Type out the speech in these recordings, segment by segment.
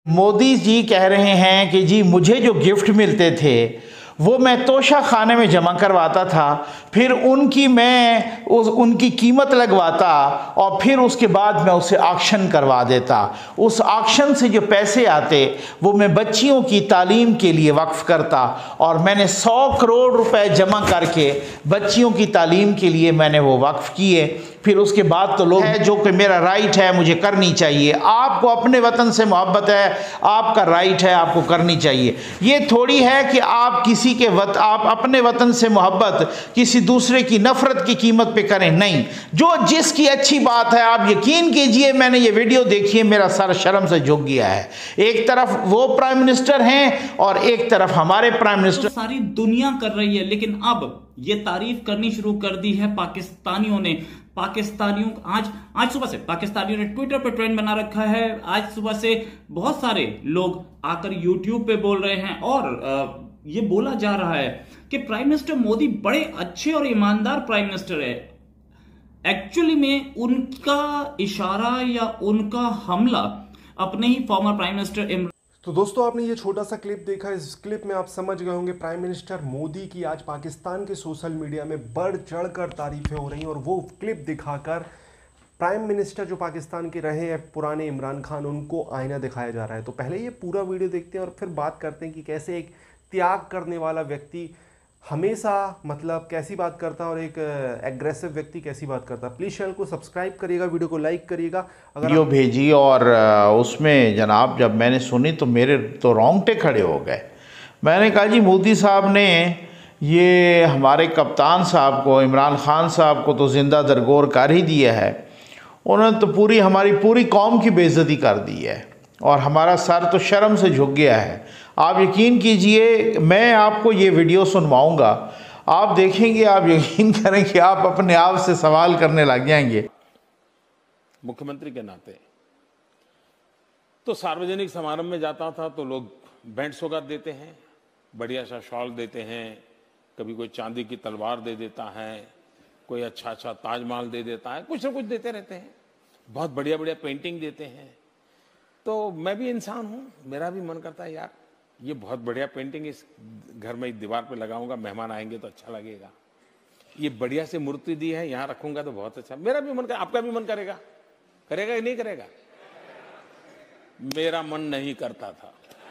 मोदी जी कह रहे हैं कि जी मुझे जो गिफ्ट मिलते थे वो मैं तोशा खाने में जमा करवाता था, फिर उनकी कीमत लगवाता और फिर उसके बाद मैं उसे ऑक्शन करवा देता। उस ऑक्शन से जो पैसे आते वो मैं बच्चियों की तालीम के लिए वक्फ करता और मैंने 100 करोड़ रुपए जमा करके बच्चियों की तालीम के लिए मैंने वो वक्फ किए। फिर उसके बाद तो लोग है जो कि मेरा राइट है, मुझे करनी चाहिए। आपको अपने वतन से मोहब्बत है, आपका राइट है, आपको करनी चाहिए। ये थोड़ी है कि आप आप अपने वतन से मोहब्बत किसी दूसरे की नफरत की कीमत पे करें। नहीं, जो जिसकी अच्छी बात है, आप यकीन कीजिए मैंने ये वीडियो देखी है, मेरा सर शर्म से झुक गया है। एक तरफ वो प्राइम मिनिस्टर हैं और एक तरफ हमारे प्राइम मिनिस्टर। सारी दुनिया कर रही है, लेकिन अब ये तारीफ करनी शुरू कर दी है पाकिस्तानियों ने। आज सुबह से पाकिस्तानियों ने ट्विटर पे ट्रेंड बना रखा है। आज सुबह से बहुत सारे लोग आकर यूट्यूब पे बोल रहे हैं और ये बोला जा रहा है कि प्राइम मिनिस्टर मोदी बड़े अच्छे और ईमानदार प्राइम मिनिस्टर है। एक्चुअली में उनका इशारा या उनका हमला अपने ही फॉर्मर प्राइम मिनिस्टर। तो दोस्तों, आपने ये छोटा सा क्लिप देखा। इस क्लिप में आप समझ गए होंगे प्राइम मिनिस्टर मोदी की आज पाकिस्तान के सोशल मीडिया में बढ़ चढ़कर तारीफें हो रही हैं और वो क्लिप दिखाकर प्राइम मिनिस्टर जो पाकिस्तान के रहे हैं पुराने इमरान खान, उनको आईना दिखाया जा रहा है। तो पहले ये पूरा वीडियो देखते हैं और फिर बात करते हैं कि कैसे एक त्याग करने वाला व्यक्ति हमेशा मतलब कैसी बात करता है और एक एग्रेसिव व्यक्ति कैसी बात करता है। प्लीज़ चैनल को सब्सक्राइब करिएगा, वीडियो को लाइक करिएगा। अगर वीडियो भेजी और उसमें जनाब जब मैंने सुनी तो मेरे तो रोंगटे खड़े हो गए। मैंने कहा जी मोदी साहब ने ये हमारे कप्तान साहब को, इमरान खान साहब को तो ज़िंदा दरगोर कर ही दिया है। उन्होंने तो हमारी पूरी कौम की बेइज्जती कर दी है और हमारा सर तो शर्म से झुक गया है। आप यकीन कीजिए, मैं आपको ये वीडियो सुनवाऊंगा, आप देखेंगे, आप यकीन करें कि आप अपने आप से सवाल करने लग जाएंगे। मुख्यमंत्री के नाते तो सार्वजनिक समारोह में जाता था तो लोग बैंड सौगात देते हैं, बढ़िया सा शॉल देते हैं, कभी कोई चांदी की तलवार दे देता है, कोई अच्छा ताजमहल दे देता है, कुछ ना कुछ देते रहते हैं, बहुत बढ़िया बढ़िया पेंटिंग देते हैं। तो मैं भी इंसान हूँ, मेरा भी मन करता है यार ये बहुत बढ़िया पेंटिंग इस घर में एक दीवार पे लगाऊंगा, मेहमान आएंगे तो अच्छा लगेगा। ये बढ़िया से मूर्ति दी है, यहाँ रखूंगा तो बहुत अच्छा। मेरा भी मन कर, आपका भी मन करेगा? करेगा कि नहीं करेगा? मेरा मन नहीं करता था।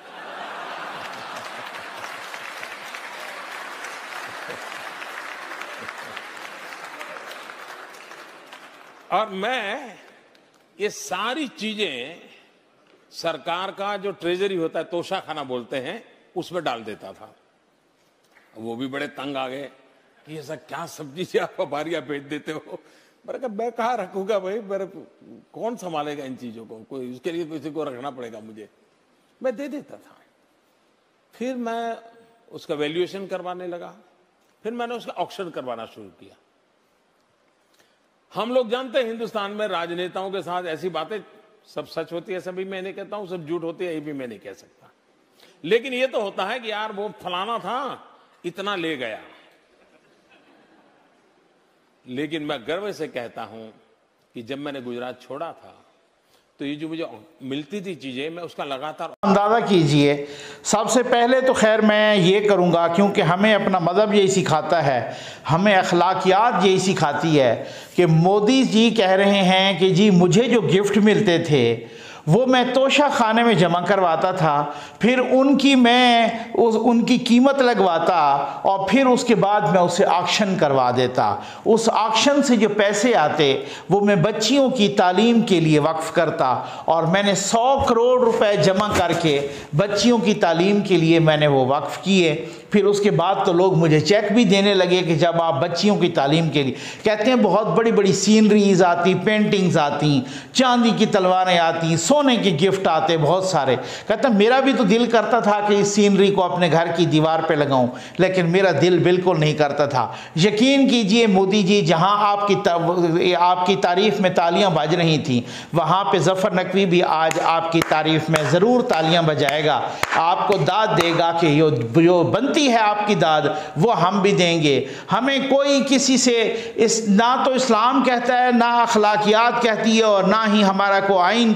और मैं ये सारी चीजें सरकार का जो ट्रेजरी होता है, तोशा खाना बोलते हैं, उसमें डाल देता था। वो भी बड़े तंग आ गए कि ऐसा क्या सब्जी से आप बारियां बेच देते हो। मैंने कहा मैं कहाँ रखूंगा भाई, मेरे कौन संभालेगा इन चीजों को, कोई उसके लिए किसी को रखना पड़ेगा मुझे। मैं दे देता था। फिर मैं उसका वैल्यूएशन करवाने लगा, फिर मैंने उसका ऑक्शन करवाना शुरू किया। हम लोग जानते हैं हिंदुस्तान में राजनेताओं के साथ ऐसी बातें सब सच होती है, सभी मैं नहीं कहता हूं, सब झूठ होती है, ये भी मैं नहीं कह सकता। लेकिन ये तो होता है कि यार वो फलाना था, इतना ले गया। लेकिन मैं गर्व से कहता हूं कि जब मैंने गुजरात छोड़ा था तो ये जो मुझे मिलती थी चीजें, मैं उसका लगातार अंदाज़ा कीजिए। सबसे पहले तो खैर मैं ये करूँगा, क्योंकि हमें अपना मज़हब यही सिखाता है, हमें अखलाकियात यही सिखाती है कि मोदी जी कह रहे हैं कि जी मुझे जो गिफ्ट मिलते थे वो मैं तोशा खाने में जमा करवाता था, फिर उनकी कीमत लगवाता और फिर उसके बाद मैं उसे ऑक्शन करवा देता। उस ऑक्शन से जो पैसे आते वो मैं बच्चियों की तालीम के लिए वक्फ करता और मैंने 100 करोड़ रुपए जमा करके बच्चियों की तालीम के लिए मैंने वो वक्फ किए। फिर उसके बाद तो लोग मुझे चेक भी देने लगे कि जब आप बच्चियों की तालीम के लिए, कहते हैं बहुत बड़ी बड़ी सीनरीज आती, पेंटिंग्स आती, चांदी की तलवारें आती, सोने के गिफ्ट आते बहुत सारे। कहता मेरा भी तो दिल करता था कि इस सीनरी को अपने घर की दीवार पे लगाऊं, लेकिन मेरा दिल बिल्कुल नहीं करता था। यकीन कीजिए मोदी जी, जहां आपकी तारीफ में तालियां बज रही थी, वहां पे जफर नकवी भी आज आपकी तारीफ में ज़रूर तालियां बजाएगा, आपको दाद देगा कि जो बनती है आपकी दाद वो हम भी देंगे। हमें कोई किसी से ना तो इस्लाम कहता है, ना अखलाकियात कहती है और ना ही हमारा को आइन कहता है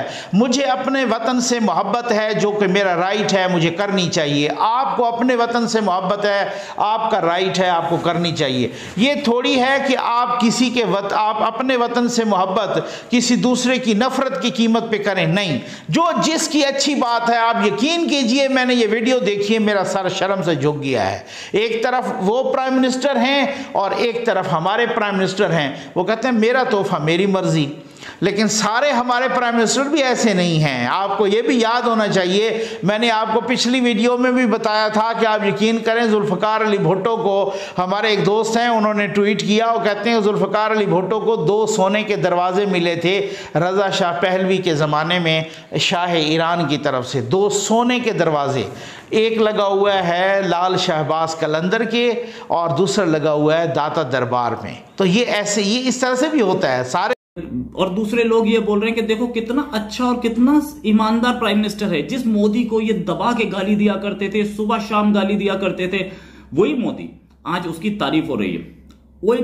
मुझे अपने वतन से मोहब्बत है, जो कि मेरा राइट है, मुझे करनी चाहिए। आपको अपने वतन से मोहब्बत है, आपका राइट है, आपको करनी चाहिए। ये थोड़ी है कि आप किसी के आप अपने वतन से मोहब्बत किसी दूसरे की नफरत की कीमत पे करें, नहीं। जो जिसकी अच्छी बात है, आप यकीन कीजिए, मैंने ये वीडियो देखी है, मेरा सर शर्म से झुक गया है। एक तरफ वो प्राइम मिनिस्टर हैं और एक तरफ हमारे प्राइम मिनिस्टर हैं, वो कहते हैं मेरा तोहफा मेरी मर्जी। लेकिन सारे हमारे प्राइम मिनिस्टर भी ऐसे नहीं हैं। आपको ये भी याद होना चाहिए, मैंने आपको पिछली वीडियो में भी बताया था कि आप यकीन करें, जुल्फ़िकार अली भुट्टो को, हमारे एक दोस्त हैं, उन्होंने ट्वीट किया, वो कहते हैं जुल्फ़िकार अली भुट्टो को 2 सोने के दरवाजे मिले थे रज़ा शाह पहलवी के ज़माने में शाह ईरान की तरफ से। 2 सोने के दरवाजे, एक लगा हुआ है लाल शहबाज कलंदर के और दूसरा लगा हुआ है दाता दरबार में। तो ये ऐसे, ये इस तरह से भी होता है। सारे और दूसरे लोग ये बोल रहे हैं कि देखो कितना अच्छा और कितना ईमानदार प्राइम मिनिस्टर है। जिस मोदी को ये दबा के गाली दिया करते थे, सुबह शाम गाली दिया करते थे, वही मोदी आज उसकी तारीफ हो रही है। वही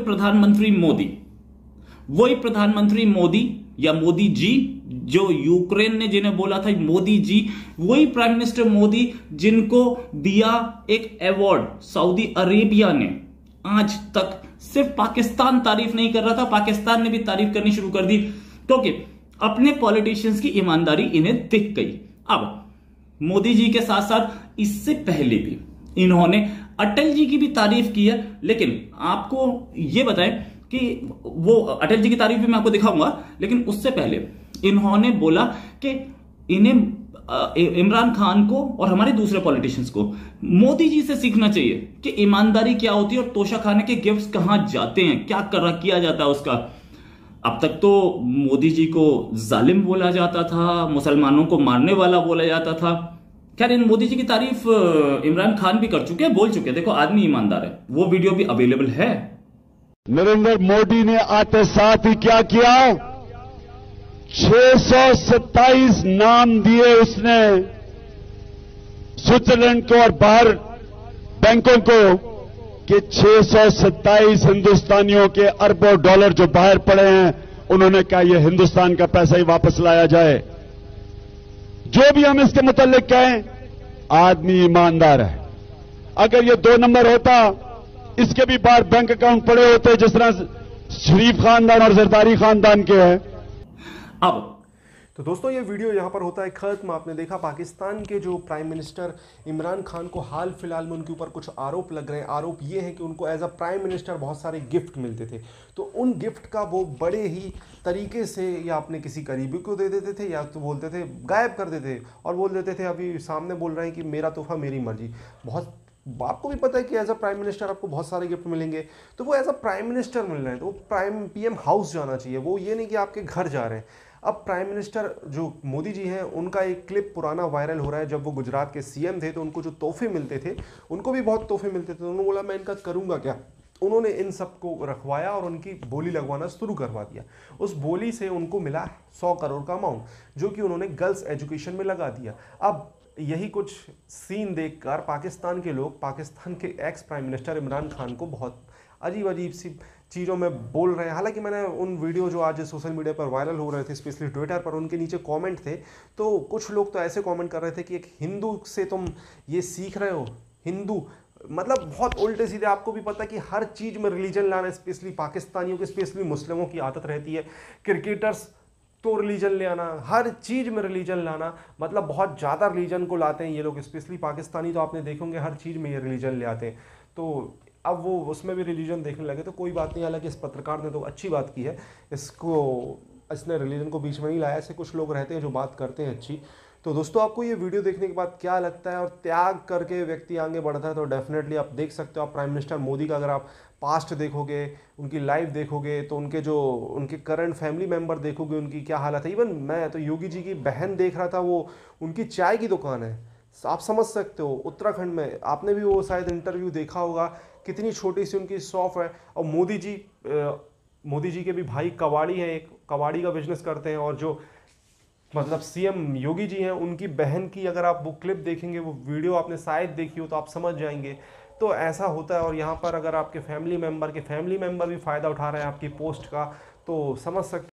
प्रधानमंत्री मोदी या मोदी जी, जो यूक्रेन ने जिन्हें बोला था मोदी जी, वही प्राइम मिनिस्टर मोदी जिनको दिया एक अवार्ड सऊदी अरेबिया ने। आज तक सिर्फ पाकिस्तान तारीफ नहीं कर रहा था, पाकिस्तान ने भी तारीफ करनी शुरू कर दी, क्योंकि अपने पॉलिटिशियंस की ईमानदारी इन्हें दिख गई। अब मोदी जी के साथ साथ इससे पहले भी इन्होंने अटल जी की भी तारीफ की है। लेकिन आपको यह बताएं कि वो अटल जी की तारीफ भी मैं आपको दिखाऊंगा, लेकिन उससे पहले इन्होंने बोला कि इन्हें इमरान खान को और हमारे दूसरे पॉलिटिशियंस को मोदी जी से सीखना चाहिए कि ईमानदारी क्या होती है और तोशा खाने के गिफ्ट्स कहां जाते हैं, क्या किया जाता है उसका। अब तक तो मोदी जी को जालिम बोला जाता था, मुसलमानों को मारने वाला बोला जाता था। खैर, इन मोदी जी की तारीफ इमरान खान भी कर चुके हैं, बोल चुके हैं। देखो, आदमी ईमानदार है। वो वीडियो भी अवेलेबल है। नरेंद्र मोदी ने आते साथ ही क्या किया, 627 नाम दिए उसने स्विट्जरलैंड को और बाहर बैंकों को कि 627 हिंदुस्तानियों के अरबों डॉलर जो बाहर पड़े हैं, उन्होंने कहा यह हिंदुस्तान का पैसा ही वापस लाया जाए। जो भी हम इसके मुताल्लिक कहें, आदमी ईमानदार है। अगर ये 2 नंबर होता, इसके भी बाहर बैंक अकाउंट पड़े होते जिस तरह शरीफ खानदान और जरदारी खानदान के हैं। अब तो दोस्तों, ये वीडियो यहाँ पर होता है खत्म। आपने देखा पाकिस्तान के जो प्राइम मिनिस्टर इमरान खान को हाल फिलहाल में उनके ऊपर कुछ आरोप लग रहे हैं। आरोप ये है कि उनको एज अ प्राइम मिनिस्टर बहुत सारे गिफ्ट मिलते थे, तो उन गिफ्ट का वो बड़े ही तरीके से या अपने किसी करीबी को दे देते थे, या तो बोलते थे गायब कर देते और बोल देते थे अभी सामने बोल रहे हैं कि मेरा तोहफा मेरी मर्जी। बहुत आपको भी पता है कि एज अ प्राइम मिनिस्टर आपको बहुत सारे गिफ्ट मिलेंगे, तो वो एज अ प्राइम मिनिस्टर मिल रहे हैं तो वो PM हाउस जाना चाहिए। वो ये नहीं कि आपके घर जा रहे हैं। अब प्राइम मिनिस्टर जो मोदी जी हैं, उनका एक क्लिप पुराना वायरल हो रहा है। जब वो गुजरात के CM थे तो उनको जो तोहफे मिलते थे, उनको भी बहुत तोहफे मिलते थे। तो उन्होंने बोला मैं इनका करूँगा क्या। उन्होंने इन सबको रखवाया और उनकी बोली लगवाना शुरू करवा दिया। उस बोली से उनको मिला 100 करोड़ का अमाउंट, जो कि उन्होंने गर्ल्स एजुकेशन में लगा दिया। अब यही कुछ सीन देखकर पाकिस्तान के लोग पाकिस्तान के ex prime minister Imran Khan को बहुत अजीब सी चीज़ों में बोल रहे हैं। हालांकि मैंने उन वीडियो जो आज सोशल मीडिया पर वायरल हो रहे थे, स्पेशली ट्विटर पर, उनके नीचे कमेंट थे, तो कुछ लोग तो ऐसे कमेंट कर रहे थे कि एक हिंदू से तुम ये सीख रहे हो। हिंदू मतलब बहुत उल्टे सीधे। आपको भी पता है कि हर चीज़ में रिलीजन लाना, स्पेशली पाकिस्तानियों की, स्पेशली मुस्लिमों की आदत रहती है। क्रिकेटर्स तो रिलीजन ले आना, हर चीज़ में रिलीजन लाना, मतलब बहुत ज़्यादा रिलीजन को लाते हैं ये लोग। स्पेशली पाकिस्तानी तो आपने देखेंगे हर चीज़ में ये रिलीजन ले आते हैं। तो अब वो उसमें भी रिलीजन देखने लगे, तो कोई बात नहीं। हालांकि इस पत्रकार ने तो अच्छी बात की है, इसने रिलीजन को बीच में नहीं लाया। ऐसे कुछ लोग रहते हैं जो बात करते हैं अच्छी। तो दोस्तों, आपको ये वीडियो देखने के बाद क्या लगता है, और त्याग करके व्यक्ति आगे बढ़ता है तो डेफिनेटली आप देख सकते हो। आप प्राइम मिनिस्टर मोदी का अगर आप पास्ट देखोगे, उनकी लाइफ देखोगे, तो उनके करंट फैमिली मेम्बर देखोगे, उनकी क्या हालत है। इवन मैं तो योगी जी की बहन देख रहा था, वो उनकी चाय की दुकान है। आप समझ सकते हो, उत्तराखंड में। आपने भी वो शायद इंटरव्यू देखा होगा, कितनी छोटी सी उनकी शॉप है। और मोदी जी के भी भाई कबाड़ी हैं, एक कबाड़ी का बिजनेस करते हैं। और जो मतलब CM योगी जी हैं, उनकी बहन की अगर आप वो क्लिप देखेंगे, वो वीडियो आपने शायद देखी हो, तो आप समझ जाएंगे। तो ऐसा होता है। और यहाँ पर अगर आपके फैमिली मेम्बर भी फ़ायदा उठा रहे हैं आपकी पोस्ट का, तो समझ सकते